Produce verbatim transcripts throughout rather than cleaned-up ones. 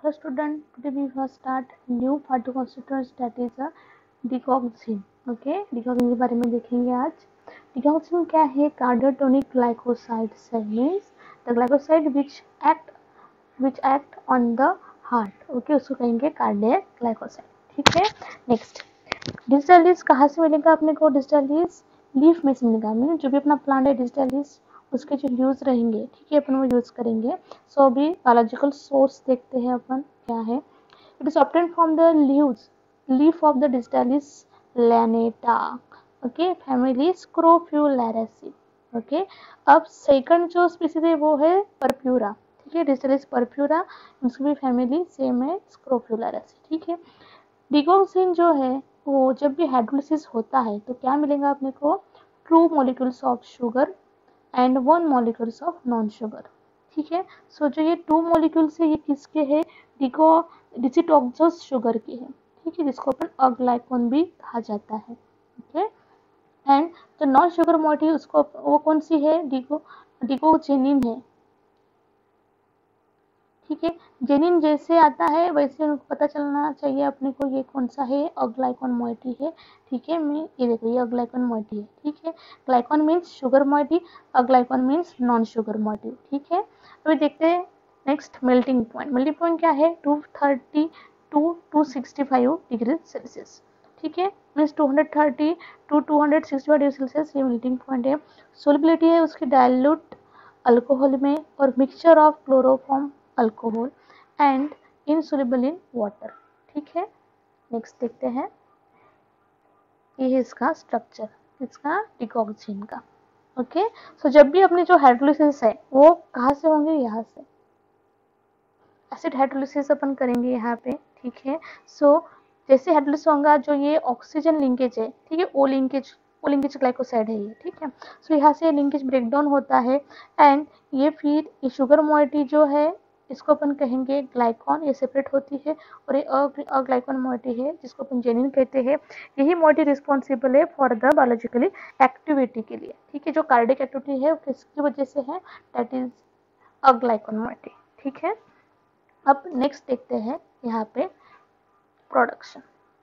Hello student, today we will start new phytoconstituents that is a digoxin. Okay, digoxin के बारे में देखेंगे आज. डिकॉक्सिन क्या है? कार्डियोटोनिक ग्लाइकोसाइड्स है, means the glycoside which act which act on the heart. Okay, उसको कहेंगे कार्डियक ग्लाइकोसाइड. ठीक है. नेक्स्ट, डिजिटलीज कहाँ से मिलेगा अपने को? डिजिटलीज लीफ में से मिलेगा. मीन जो भी अपना प्लांट है डिजिटलीज उसके जो यूज रहेंगे, ठीक है, अपन वो यूज करेंगे. सो so, अभी बायोलॉजिकल सोर्स देखते हैं अपन क्या है. It is obtain from the leaves leaf of the digitalis lanata. Okay, family scrophulariaceae. Okay, अब सेकंड जो स्पीसीज है वो है परप्यूरा. ठीक है, डिजिटलीज परप्यूरा, उसकी भी फैमिली सेम है स्क्रोफ्यूलेरेसी. ठीक है. डिकॉक्सिन जो है वो जब भी हाइड्रोलिसिस होता है तो क्या मिलेगा अपने को? Two molecules of sugar and one molecules of non sugar. ठीक है. सो जो ये टू मॉलिक्यूल्स है ये किसके हैं? डिको डिसिटॉक्सोस शुगर के हैं. ठीक है, जिसको अपन अग्लाइकोन भी कहा जाता है. ओके, एंड जो नॉन शुगर मॉलिक्यूल उसको वो कौन सी है? डिको डिकोजेनिन है. ठीक है, जेनिन जैसे आता है वैसे उनको पता चलना चाहिए अपने को ये कौन सा है, अग्लाइकोन मोइटी है. ठीक है, मैं ये देखो ये अग्लाइकोन मोइटी है. ठीक है, glycone means sugar moiety, aglycone means non sugar moiety. ठीक है, अभी देखते हैं next melting point. Melting point क्या है? Two thirty to two sixty five degree Celsius. ठीक है, means two thirty to two sixty five degree Celsius ये मेल्टिंग पॉइंट है. सोलिबिलिटी है उसकी डाइल्यूट अल्कोहल में और mixture of chloroform alcohol and insoluble in water. ठीक है, नेक्स्ट देखते हैं. ये है इसका स्ट्रक्चर, इसका डिकॉक्सिन का. ओके, सो जब भी अपनी जो हाइड्रोलिसिस है वो कहाँ से होंगे? यहाँ से एसिड हाइड्रोलिसिस अपन करेंगे यहाँ पे. ठीक है, सो so, जैसे हाइड्रोलिसिस होगा जो ये ऑक्सीजन लिंकेज है, ठीक है, O linkage O linkage glycoside है ये. ठीक है, सो so, यहाँ से लिंकेज ब्रेकडाउन होता है एंड ये फिर ये शुगर मोइटी जो है इसको अपन कहेंगे ग्लाइकॉन, ये सेपरेट होती है. और ये अग्लाइकॉन मोइटी है जिसको अपन जेनिन कहते हैं. यही मोइटी रिस्पॉन्सिबल है फॉर द बायोलॉजिकली एक्टिविटी के लिए. ठीक है, जो कार्डियक एक्टिविटी है किसकी वजह से है? That is aglycone moiety. ठीक है, अब नेक्स्ट देखते हैं यहाँ पे प्रोडक्शन.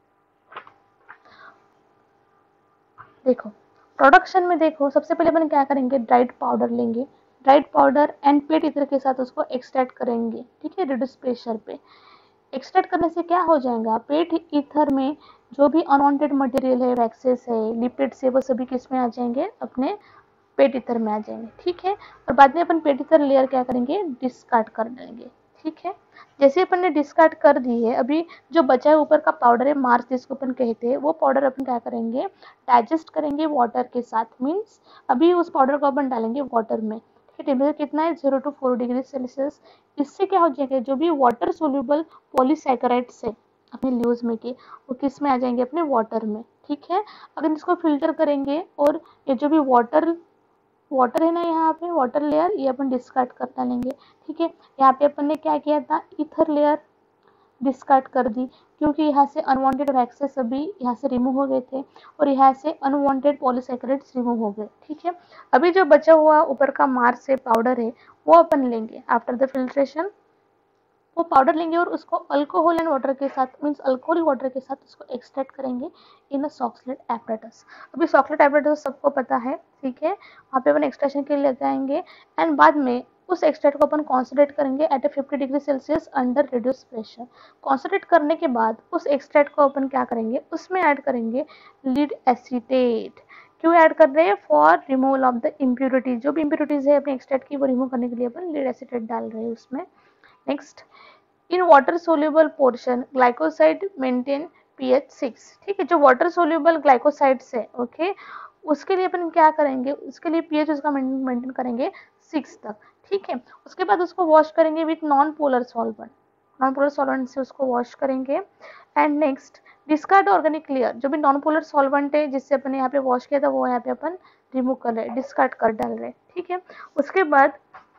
देखो प्रोडक्शन में देखो सबसे पहले अपन क्या करेंगे? ड्राइड पाउडर लेंगे. Dried powder and pet ether के साथ उसको एक्सट्रैक्ट करेंगे. ठीक है, रिड्यूस प्रेशर पे एक्सट्रैक्ट करने से क्या हो जाएगा? पेट इथर में जो भी अनवांटेड मटेरियल है, वैक्सेस है, लिपिड्स है, वो सभी किस में आ जाएंगे? अपने पेट इथर में आ जाएंगे. ठीक है, और बाद में अपन पेट इथर लेयर क्या करेंगे? डिस्कार्ड कर देंगे. ठीक है, जैसे अपन ने डिस्कार्ड कर दी है, अभी जो बचा है ऊपर का पाउडर है मार्स जिसको अपन कहते हैं, वो पाउडर अपन क्या करेंगे? डाइजेस्ट करेंगे वाटर के साथ. मीन्स अभी उस पाउडर को अपन डालेंगे वाटर में. टेम्परेचर कितना है? Zero to four degree Celsius. इससे क्या हो जाएगा? जो भी वाटर सोल्यूबल पॉलीसैकेराइड्स है अपने ल्यूज में के वो किस में आ जाएंगे? अपने वाटर में. ठीक है, अगर इसको फिल्टर करेंगे और ये जो भी वाटर वाटर है ना यहाँ पे वाटर लेयर ये अपन डिस्कार्ड कर डालेंगे. ठीक है, यहाँ पे अपन ने क्या किया था? ईथर लेयर डिस्कार्ड कर दी क्योंकि यहाँ से अनवांटेड वैक्सेस सभी यहाँ से रिमूव हो गए थे और यहाँ से अनवांटेड पॉलीसैकेराइड्स रिमूव हो गए. ठीक है, अभी जो बचा हुआ ऊपर का मार्स से पाउडर है वो अपन लेंगे. आफ्टर द फिल्ट्रेशन वो पाउडर लेंगे और उसको अल्कोहल एंड वाटर के साथ, मीन्स अल्कोहल वाटर के साथ उसको एक्सट्रैक्ट करेंगे इन अ सॉक्सलेट एपरेटस. अभी सॉक्सलेट एपरेटस सबको पता है. ठीक है, वहाँ पे अपन एक्सट्रैक्शन के लिए लगाएंगे एंड बाद में उस एक्सट्रैक्ट को अपन कॉन्सेंट्रेट करेंगे at a fifty degree Celsius under reduce pressure. Concentrate करने के बाद उस एक्सट्रैक्ट को अपन क्या करेंगे? उसमें ऐड करेंगे लीड एसीटेट. क्यों ऐड कर रहे हैं? For removal of the impurities. जो भी इम्प्योरिटीज है अपने एक्सट्रैक्ट की वो रिमूव करने के लिए अपन लीड एसीटेट डाल रहे हैं उसमें. Next, in water soluble portion glycoside maintain pH six. ठीक है, जो वाटर सोल्यूबल ग्लाइकोसाइड्स है ओके उसके लिए अपन क्या करेंगे? उसके लिए पीएच उसका मेंटेन करेंगे सिक्स तक. ठीक है, उसके बाद उसको वॉश करेंगे with non polar solvent. Non polar solvent से उसको वॉश करेंगे. And next, discard organic layer. जो भी नॉन पोलर सॉल्वेंट है जिससे अपन यहाँ पे वॉश किया था वो यहाँ पे अपन रिमूव कर रहे हैं, डिस्कार्ड कर डाल रहे हैं. ठीक है, उसके बाद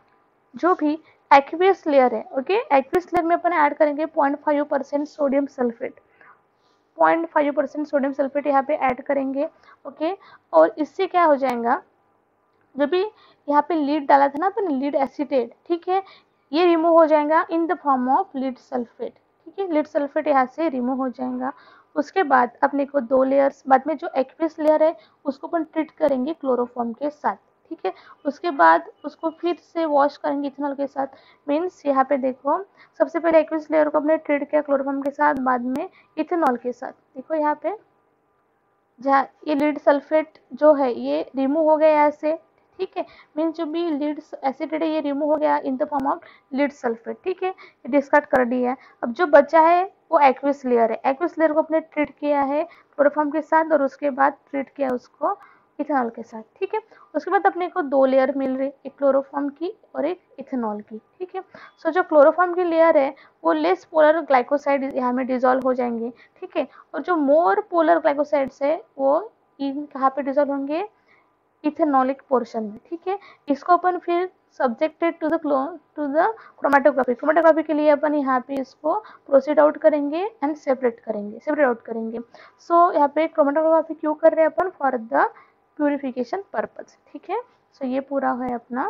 जो भी एक्वियस लेयर है ओके एक्वियस लेयर में अपन ऐड करेंगे point five percent sodium sulphate. Point five percent sodium sulphate यहाँ पे ऐड करेंगे. ओके, और इससे क्या हो जाएगा? जो भी यहाँ पे लीड डाला था ना अपन लीड एसीटेट. ठीक है, ये रिमूव हो जाएगा in the form of lead sulphate. ठीक है, लीड सल्फेट यहाँ से रिमूव हो जाएगा। उसके बाद अपने को दो लेयर्स, बाद में जो एक्वियस लेयर है उसको अपन ट्रीट करेंगे क्लोरोफॉर्म के साथ। ठीक है, उसके बाद उसको फिर से वॉश करेंगे इथेनॉल के साथ। मीन्स यहाँ पे देखो, सबसे पहले एक्वियस लेयर को अपने ट्रीट किया क्लोरोफॉर्म के साथ, बाद में इथेनॉल के साथ। देखो यहाँ पे जहाँ ये लीड सल्फेट जो है ये रिमूव हो गया यहाँ से। ठीक है, मीन्स जो भी लीड एसिड है ये रिमूव हो गया in the form of lead sulphate. ठीक है, ये डिस्कार्ड कर दिया है। अब जो बचा है वो एक्वियस लेयर है। एक्वियस लेयर को अपने ट्रीट किया है क्लोरोफॉर्म के साथ और उसके बाद ट्रीट किया उसको इथेनॉल के साथ। ठीक है, उसके बाद अपने को दो लेयर मिल रही, एक क्लोरोफॉर्म की और एक इथेनॉल की। ठीक है, सो so, जो क्लोरोफॉर्म की लेयर है वो लेस पोलर ग्लाइकोसाइड यहाँ में डिजोल्व हो जाएंगे। ठीक है, और जो मोर पोलर ग्लाइकोसाइड्स है वो इन कहाँ पे डिजोल्व होंगे, इथेनॉलिक पोर्शन में। ठीक है, इसको अपन फिर subjected to the to the chromatography. Chromatography के लिए अपन यहाँ पे इसको प्रोसीड आउट करेंगे एंड सेपरेट करेंगे, सेपरेट आउट करेंगे। सो so, यहाँ पे क्रोमेटोग्राफी क्यों कर रहे हैं अपन, फॉर द प्यूरिफिकेशन पर्पज। ठीक है, सो so, ये पूरा है अपना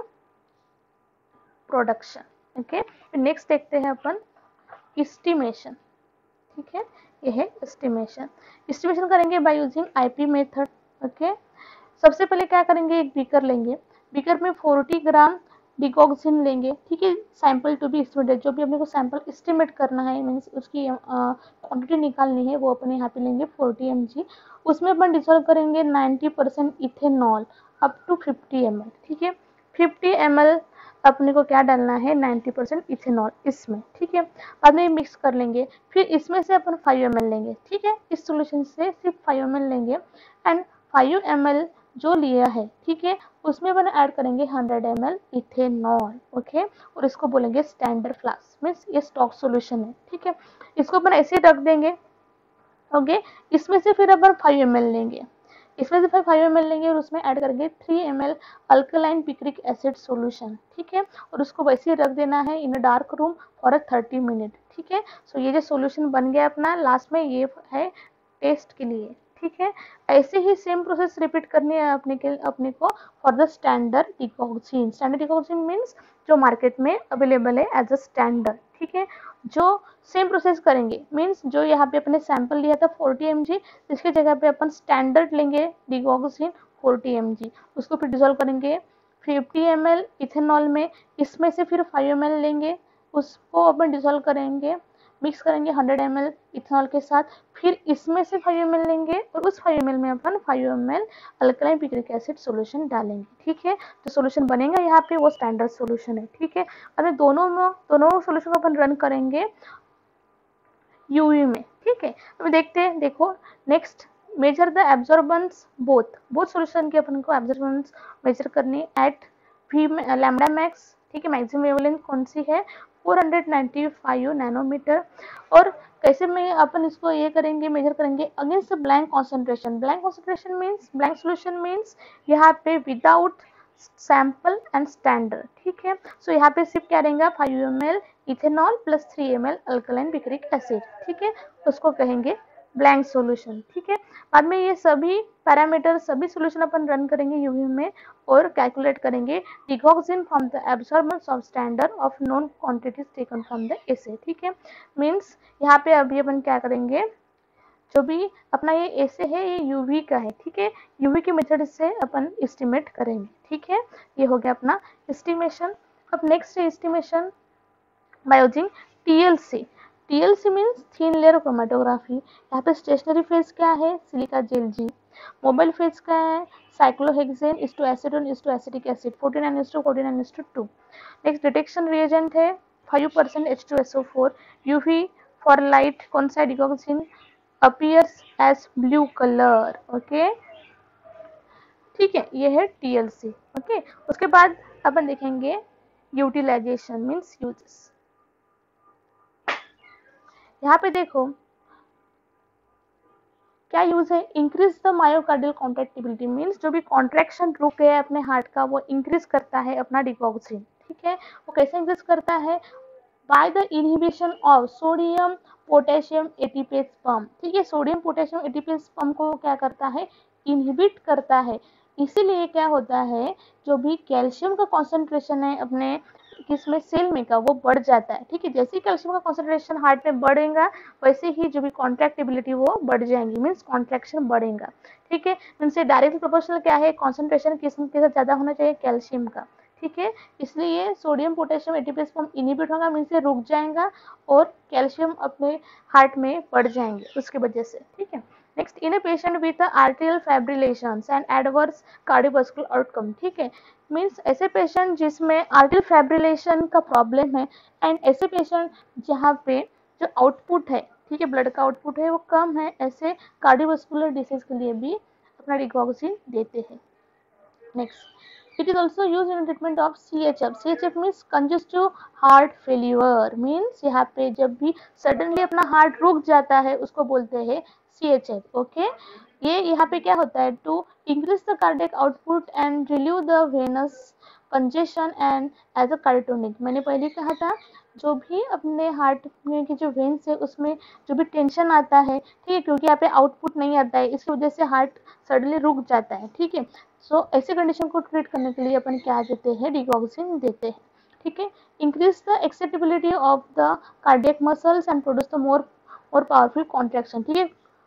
प्रोडक्शन। ओके, नेक्स्ट देखते हैं अपन एस्टिमेशन। ठीक है, ये है एस्टिमेशन। एस्टिमेशन करेंगे by using IP method. Okay, सबसे पहले क्या करेंगे, एक बीकर लेंगे, बीकर में चालीस ग्राम डिकॉक्सिन लेंगे। ठीक है, सैंपल टू बी एस्टिमेटेड, जो भी अपने को सैंपल एस्टिमेट करना है, मीन्स उसकी क्वांटिटी निकालनी है, वो अपन यहाँ पे लेंगे चालीस एम जी। उसमें अपन डिसॉल्व करेंगे नब्बे परसेंट इथेनॉल अप टू पचास एम एल। ठीक है, पचास एम एल अपने को क्या डालना है, नब्बे परसेंट इथेनॉल इसमें। ठीक है, बाद में मिक्स कर लेंगे, फिर इसमें से अपन पाँच एम एल लेंगे। ठीक है, इस सोल्यूशन से सिर्फ पाँच एम एल लेंगे एंड पाँच एम एल जो लिया है, ठीक है, उसमें अपन ऐड करेंगे सौ एम एल इथेनॉल। ओके, और इसको बोलेंगे स्टैंडर्ड फ्लास्क, मीन्स ये स्टॉक सोल्यूशन है। ठीक है, इसको अपन ऐसे रख देंगे। ओके, इसमें से फिर अपन पाँच एम एल लेंगे, इसमें से फिर पाँच एम एल लेंगे और उसमें ऐड करेंगे तीन M L alkaline picric acid solution. ठीक है, और उसको वैसे ही रख देना है in a dark room for a thirty minute. ठीक है, सो ये जो सॉल्यूशन बन गया अपना, लास्ट में ये है टेस्ट के लिए। ठीक है, ऐसे ही सेम प्रोसेस रिपीट करनी है अपने के अपने को for the standard digoxin. Standard digoxin means जो मार्केट में अवेलेबल है एज अ स्टैंडर्ड। ठीक है, जो सेम प्रोसेस करेंगे, मीन्स जो यहाँ पे अपने सैंपल लिया था चालीस एम जी, इसके जगह पे अपन स्टैंडर्ड लेंगे डिकॉक्सिन चालीस एम जी, उसको फिर डिसॉल्व करेंगे पचास एम एल इथेनॉल में, इसमें से फिर पाँच एम एल लेंगे, उसको अपन डिसॉल्व करेंगे, मिक्स करेंगे सौ एम एल इथेनॉल के साथ, फिर इसमें से पाँच एम एल लेंगे और उस पाँच एम एल में अपन पाँच M L alkaline picric acid solution डालेंगे। ठीक है, जो सॉल्यूशन बनेगा यहाँ पे वो स्टैंडर्ड सॉल्यूशन है। ठीक है, अगर दोनों में दोनों सॉल्यूशन को अपन रन करेंगे यूवी में। ठीक है, अब देखते हैं, देखो next measure the absorbance both both solution की अपन को एब्जॉर्बेंस मेजर करनी एट वी लैम्डा मैक्स। ठीक है, मैक्सिमम वेवलेंथ कौन सी है, चार सौ पचानवे नैनोमीटर। और कैसे में अपन इसको ये करेंगे, मेजर करेंगे against blank concentration. Blank concentration means, blank solution means यहाँ पे विदाउट सैंपल एंड स्टैंडर्ड। ठीक है, सो यहाँ पे सिर्फ क्या रहेगा, पाँच M L ethanol plus three M L alkaline picric acid. ठीक है, उसको कहेंगे ब्लैंक सॉल्यूशन। ठीक है, बाद में ये सभी पैरामीटर, सभी सॉल्यूशन अपन रन करेंगे यूवी में और कैलकुलेट करेंगे digoxin from the absorbance of standard of known quantities taken from the assay. ठीक है, मीन्स यहाँ पे अभी अपन क्या करेंगे, जो भी अपना ये ऐसे है ये यूवी का है। ठीक है, यूवी के मेथड से अपन एस्टिमेट करेंगे। ठीक है, ये हो गया अपना एस्टिमेशन। अब नेक्स्ट है estimation by using TLC. TLC means thin layer chromatography. यहाँ पे स्टेशनरी फेज क्या है, silica gel G. Mobile phase क्या है, cyclohexane is to acetone is to acetic acid, forty nine is to forty nine is to two. Next detection reagent है five percent H two S O four. UV for light कौन सा digoxin appears as blue color। Okay, ठीक है, ये है TLC. Okay, उसके बाद अपन देखेंगे यूटिलाइजेशन मीन्स यूजेस। यहाँ पे देखो क्या यूज है, increase the myocardial contractibility means जो भी कॉन्ट्रैक्शन रुक गया है अपने हार्ट का वो इंक्रीज करता है अपना डिकॉक्सिन। ठीक है, वो कैसे इंक्रीज करता है, by the inhibition of sodium potassium ATPase pump. ठीक है, सोडियम पोटेशियम एटीपेज पंप को क्या करता है, इनहिबिट करता है। इसीलिए क्या होता है, जो भी कैल्शियम का कॉन्सेंट्रेशन है अपने किसमें सेल में का वो बढ़ जाता है। ठीक है, जैसे ही कैल्शियम का कॉन्सेंट्रेशन हार्ट में बढ़ेगा वैसे ही जो भी कॉन्ट्रैक्टिबिलिटी वो बढ़ जाएंगी, मीन्स कॉन्ट्रैक्शन बढ़ेगा। ठीक है, इनसे डायरेक्ट प्रोपोर्शनल क्या है, कॉन्सेंट्रेशन किस के साथ ज्यादा होना चाहिए, कैल्शियम का। ठीक है, इसलिए sodium potassium ATPase form inhibit होगा, मीन्स रुक जाएगा और कैल्शियम अपने हार्ट में बढ़ जाएंगे उसकी वजह से। ठीक है, next, in a patient with arterial fibrillations and adverse cardiovascular outcome. ठीक है, मीन्स ऐसे पेशेंट जिसमें आर्टेरियल फाइब्रिलेशन का प्रॉब्लम है एंड ऐसे पेशेंट जहाँ पे जो आउटपुट है, ठीक है, ब्लड का आउटपुट है वो कम है, ऐसे कार्डियोवास्कुलर डिसीज के लिए भी अपना डिगॉक्सिन देते हैं। Next, it is also used in treatment of C H F. C H F means congestive heart failure, means यहाँ पे जब भी suddenly अपना हार्ट रुक जाता है उसको बोलते हैं C H F. ओके, ये यहाँ पे क्या होता है, to increase the cardiac output and relieve the venous congestion and as a cardiotonic. मैंने पहले कहा था जो भी अपने हार्ट में की जो वेन्स है उसमें जो भी टेंशन आता है, ठीक है, क्योंकि यहाँ पे आउटपुट नहीं आता है इसकी वजह से हार्ट सडनली रुक जाता है। ठीक है, सो so, ऐसे कंडीशन को ट्रीट करने के लिए अपन क्या देते हैं, डिगॉक्सिन देते हैं। ठीक है, increase the acceptability of the cardiac muscles and produce the more more powerful contraction. ठीक है,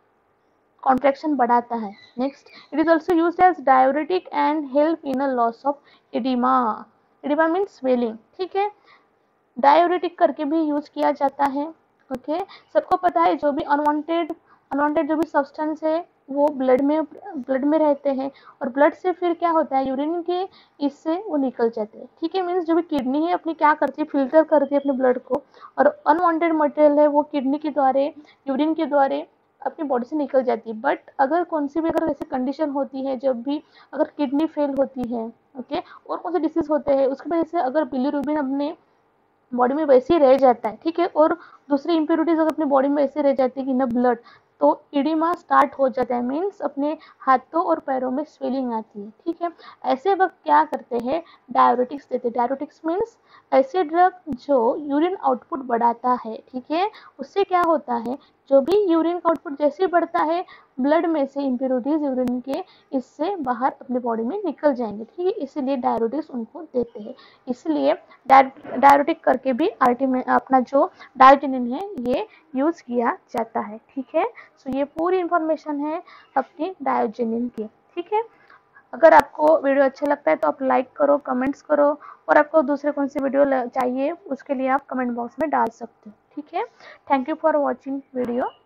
कॉन्ट्रैक्शन बढ़ाता है। Next, it is also used as diuretic and help in a loss of oedema. Oedema means swelling. ठीक है, diuretic करके भी use किया जाता है। ओके, सबको पता है जो भी अनवांटेड अनवांटेड जो भी सब्सटेंस है वो ब्लड में ब्लड में रहते हैं और ब्लड से फिर क्या होता है, यूरिन के इससे वो निकल जाते हैं। ठीक है, मीन्स जो भी किडनी है अपनी क्या करती है, फिल्टर करती है अपने ब्लड को, और अनवांटेड मटेरियल है वो किडनी के द्वारा, यूरिन के द्वारा अपनी बॉडी से निकल जाती है। बट अगर कौन सी भी अगर ऐसी कंडीशन होती है, जब भी अगर किडनी फेल होती है, ओके, और कौन से डिसीज होते हैं उसकी वजह से अगर बिलीरुबिन अपने बॉडी में वैसे ही रह जाता है, ठीक है, और दूसरी इम्प्योरिटीज अगर अपनी बॉडी में वैसे रह जाती है कि न ब्लड, तो इडिमा स्टार्ट हो जाता है, मीन्स अपने हाथों और पैरों में स्वेलिंग आती है। ठीक है, ऐसे वक्त क्या करते हैं, डाययूरेटिक्स देते हैं। डाययूरेटिक्स मीन्स ऐसे ड्रग जो यूरिन आउटपुट बढ़ाता है। ठीक है, उससे क्या होता है, जो भी यूरिन का आउटपुट जैसे बढ़ता है ब्लड में से इम्प्योरिटीज यूरिन के इससे बाहर अपने बॉडी में निकल जाएंगे। ठीक है, इसलिए डाययूरेटिक्स उनको देते हैं। इसलिए डाययूरेटिक करके भी आर्टी में अपना जो डायोजेनिन है ये यूज किया जाता है। ठीक है, सो ये पूरी इंफॉर्मेशन है अपनी डायोजेनिन की। ठीक है, अगर आपको वीडियो अच्छा लगता है तो आप लाइक करो, कमेंट्स करो, और आपको दूसरे कौन सी वीडियो चाहिए उसके लिए आप कमेंट बॉक्स में डाल सकते हो। ठीक है, thank you for watching video.